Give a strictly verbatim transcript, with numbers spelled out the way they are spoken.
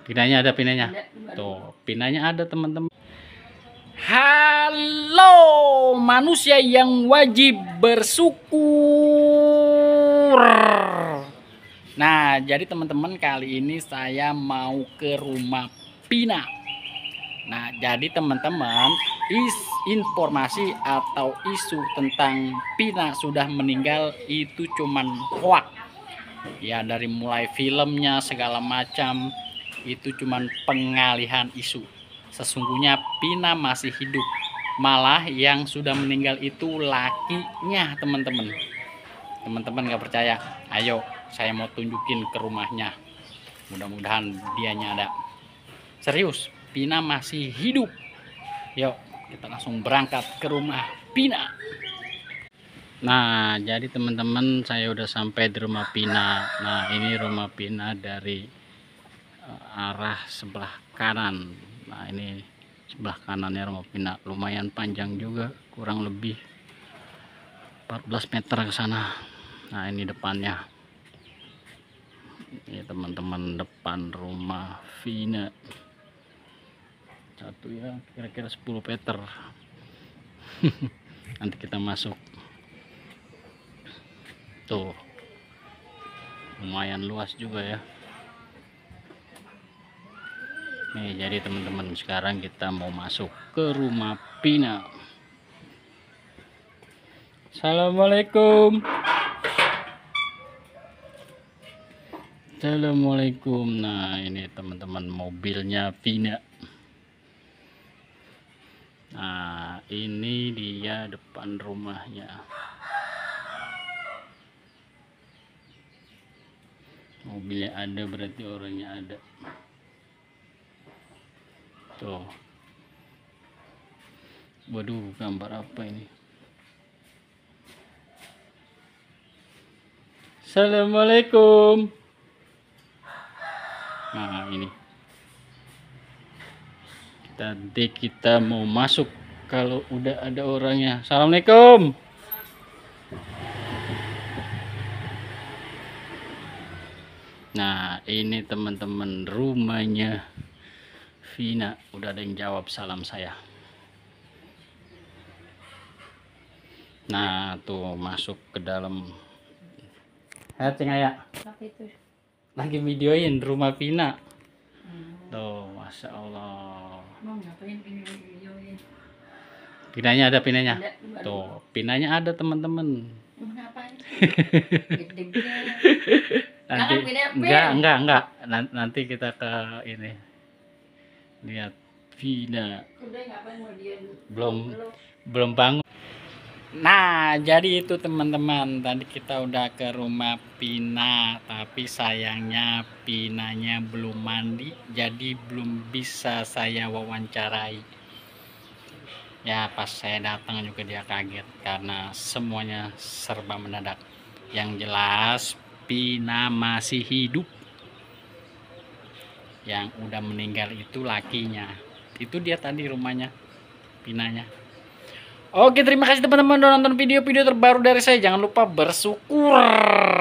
Pinanya ada pinanya. Tuh, pinanya ada teman-teman. Halo manusia yang wajib bersyukur. Nah, jadi teman-teman kali ini saya mau ke rumah Pina. Nah, jadi teman-teman, is informasi atau isu tentang Pina sudah meninggal itu cuman hoax. Ya, dari mulai filmnya segala macam itu cuman pengalihan isu. Sesungguhnya Pina masih hidup. Malah yang sudah meninggal itu lakinya, teman-teman. Teman-teman nggak percaya? Ayo, saya mau tunjukin ke rumahnya. Mudah-mudahan dianya ada. Serius, Pina masih hidup. Yuk, kita langsung berangkat ke rumah Pina. Nah, jadi teman-teman, saya udah sampai di rumah Pina. Nah, ini rumah Pina dari arah sebelah kanan. Nah, ini sebelah kanannya rumah Pina, lumayan panjang juga, kurang lebih empat belas meter ke sana. Nah, ini depannya. Ini teman-teman, depan rumah Pina. Satu ya, kira-kira sepuluh meter. Nanti kita masuk. Tuh. Lumayan luas juga ya. Nih, jadi teman-teman, sekarang kita mau masuk ke rumah Pina. Assalamualaikum. Assalamualaikum. Nah, ini teman-teman mobilnya Pina. Nah, ini dia depan rumahnya. Mobilnya ada, berarti orangnya ada. Tuh. Waduh, gambar apa ini? Assalamualaikum. Nah, ini. Tadi kita mau masuk kalau udah ada orangnya. Assalamualaikum. Nah, ini teman-teman rumahnya Pina. Udah ada yang jawab salam saya. Nah, tuh masuk ke dalam. Hai Cing Aya. Lagi videoin rumah Pina. Hmm. Tuh, masya Allah. Mau ngapain videoin? Pinanya ada pinanya. Ada, tuh, pinanya ada teman-teman. Ngapain? Nanti enggak enggak enggak nanti kita ke ini lihat Pina. Belum belum bangun. Nah, jadi itu teman-teman, tadi kita udah ke rumah Pina, tapi sayangnya Pinanya belum mandi, jadi belum bisa saya wawancarai. Ya, pas saya datang juga dia kaget karena semuanya serba mendadak. Yang jelas Pina masih hidup. Yang udah meninggal itu lakinya. Itu dia tadi rumahnya Pinanya. Oke, terima kasih teman-teman udah nonton video-video terbaru dari saya. Jangan lupa bersyukur.